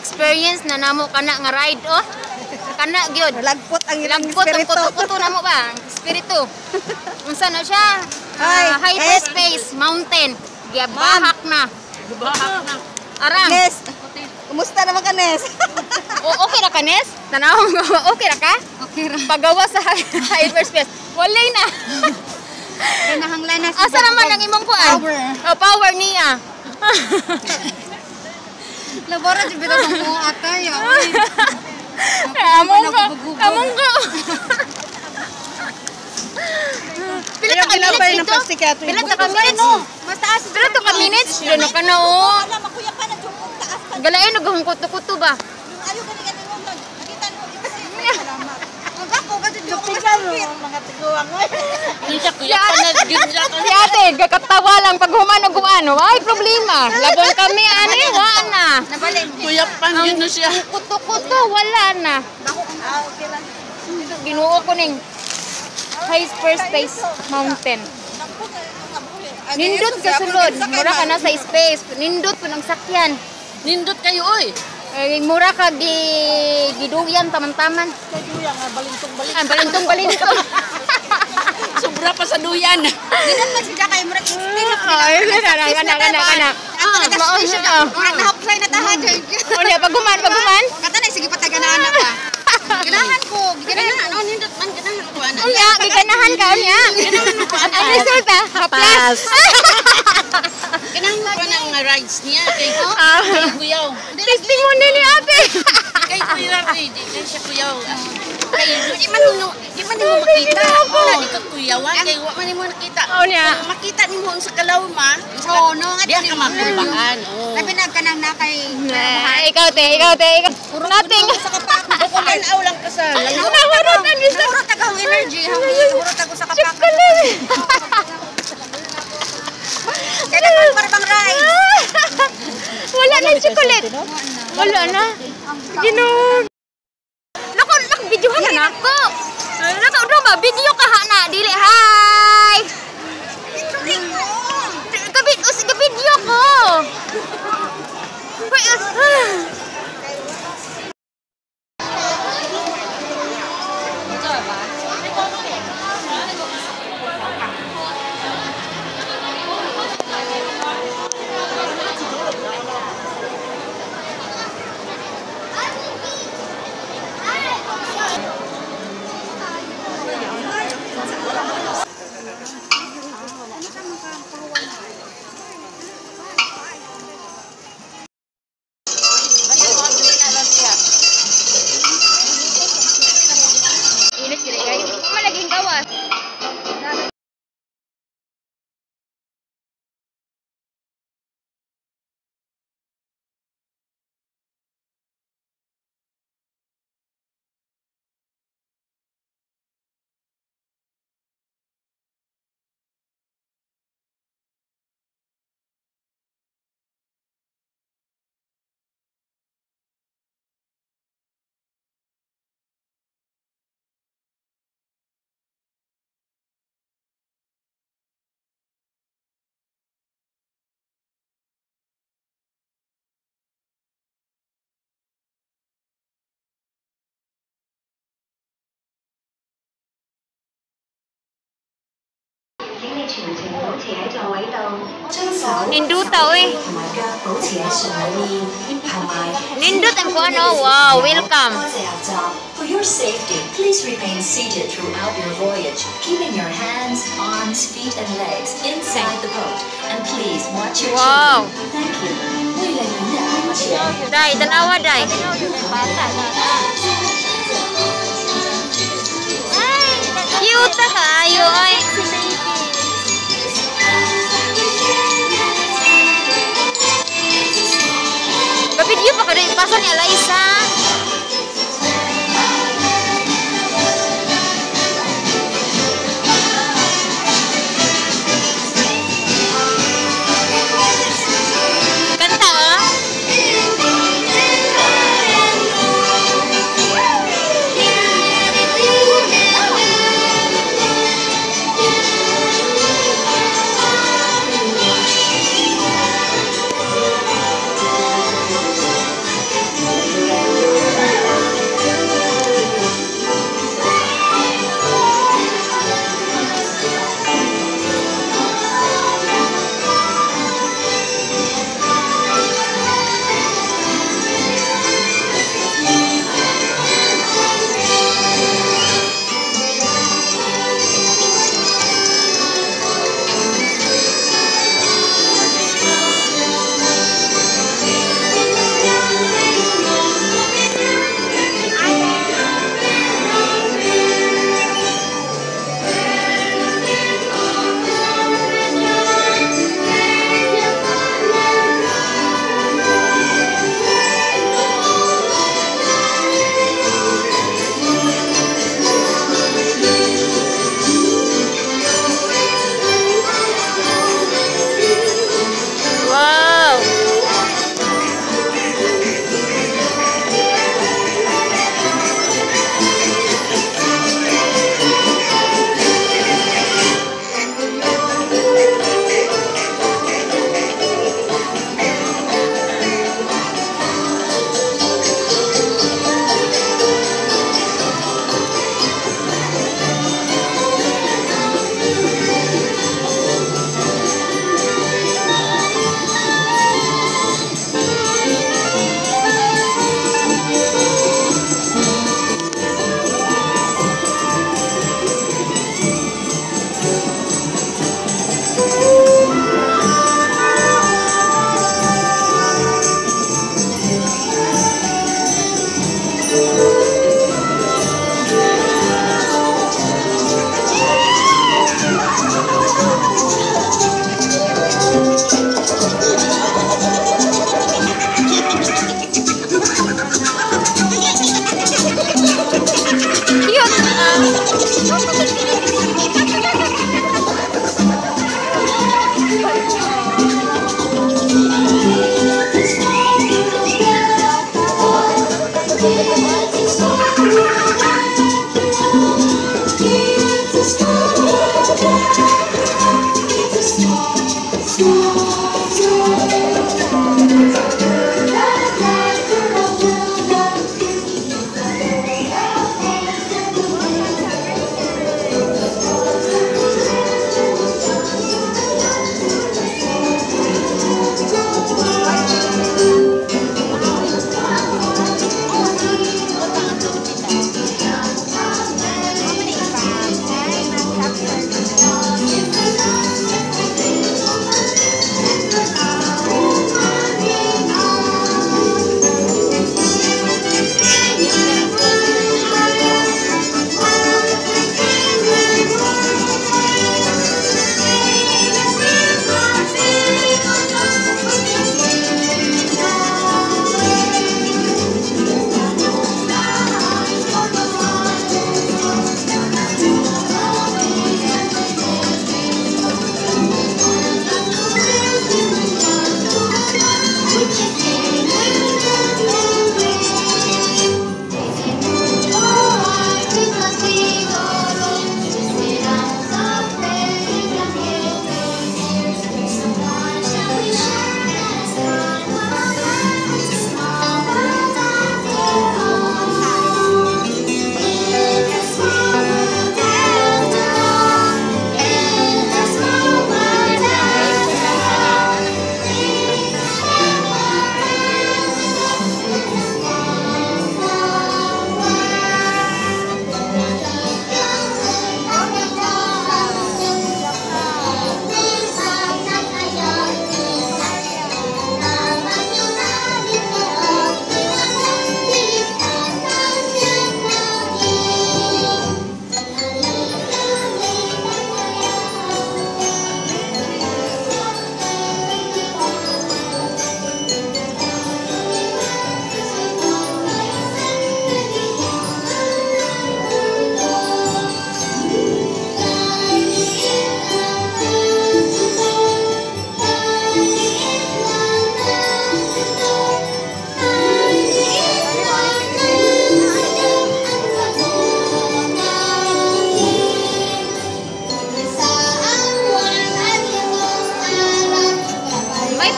experience na namo kana nga ride oh. Kana gyud. Lagpot ang ilang Lagpot ang espiritu. kuto-kuto namo ba? Espiritu. Unsa na siya? Hyperspace mountain. Gibahak na. Gubahak na. Arang. Nes, kumusta naman ka, Nes? Okay ra ka, Nes? Tanaw mo, okay ra ka? Okay ra. Pagawa sa hyperspace. Walay na. Kinahanglan na Asa naman ang imong kuan? Power. Oh, power niya. Labora di bitaw mo atay. Among ka. Among ka. Pila ta ka minutes dito? Pila ta ka minutes? Mataas. Pila ta ka minutes? Dino ka na oh. Wala makuya pa na jumong taas. Galain nagahong kuto-kuto ba? Ayo gani mo lang. Nakita mo salamat. Magako gadi jud ko mga tiguang. Si ate, gakatawa lang pag humano ano. Ay, problema. Labon kami, ani, wala na. Kuyak pang yun na siya. Kuto-kuto, wala na. Okay lang. Ginuo ko ning Hyperspace Mountain. Nindot sa sulod. Mura ka na sa space. Nindot po ng sakyan. Nindot kayo, oy. Mura ka giduyan taman-taman. Balintong-balintong. Sobra pa sa duyan. Dinat man sila kay murag experience nila. Ay, kana. Ako nag-station na. Murag nahapsay na taha dyan. O niya, paguman. Kata na, sige pataganaan na ba? Ganahan ko. Ganahan. Ano, nindot man, ganahan ko. Unya, giganahan ka niya. Ang resulta, haplas. Ganahan ko ng rides niya. Kay kuyaw. Testimony ni ate. Kay kuyaw, kay siya kuyaw. Kay, di man mo makita. Di ka kuyawan. Kay wa man mo nakita. Niya. Kung makita ni mo sa kalawma, Oo, no. di ka makumbaan. Labi na ka nang nakay. Ikaw te. Nating. Sa kapak. Kukulaw lang ka sa Nawarot na ni sa Hurot agong energy. Hurot ako sa kapak. Kaya naman para bang ride. Wala na chocolate. Wala na. Ginog. Nako, videohan na ako. Nako, do ba video ka na dili. Hi. Ka video ko. Init kiri guys. Malaging gawas. Ninduta oy. Nindut ang kuan oh. Wow, welcome. For your safety, please remain seated throughout your voyage, keeping your hands, arms, feet, and legs inside the boat. And please watch your Wow. children. Thank you. Dai, tanawa dai. Cute ka ayo oy. Video pa kada ipasa ni Alaisa. Kanta ah.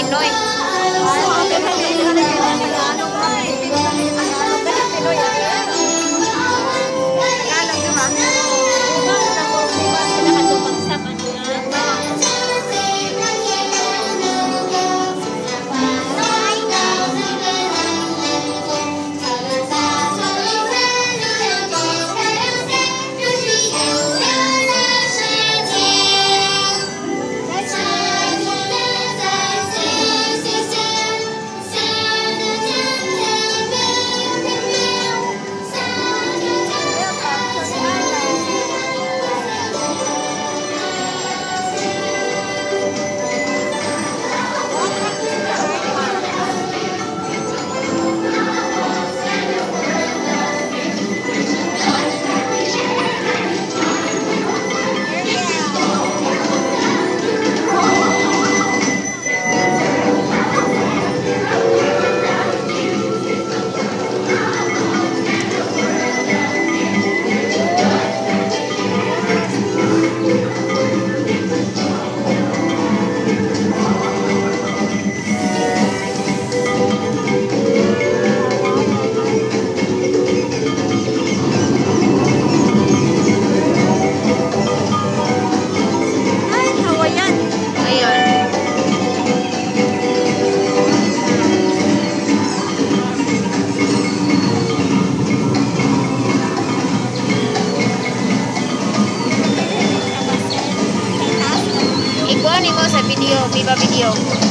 Pinoy. Ikuan mo sa video, Viva Video.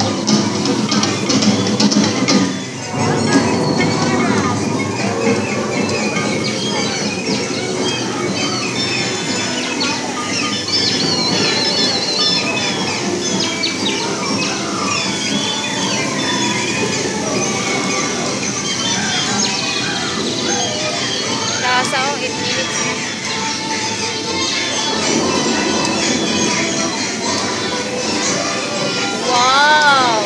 Nasa 8 minutes na. Wow!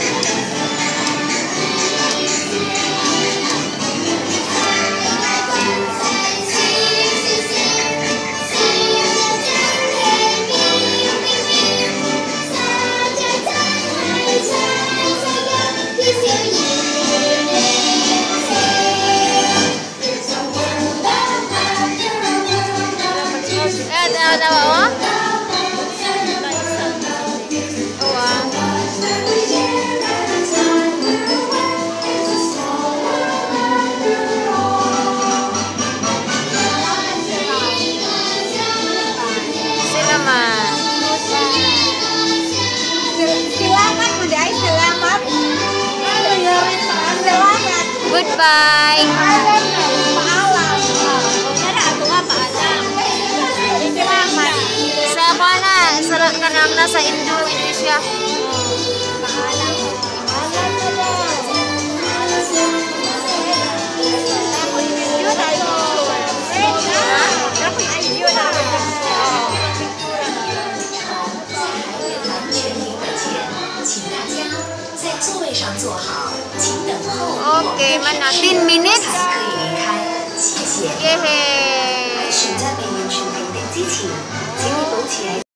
Tawa mo? Selamat, Muday. Selamat. Selamat. Goodbye. Paalam. Sa kana, sarap ka na sa Indonesia. Okay, mana 10 minutes? Yeay.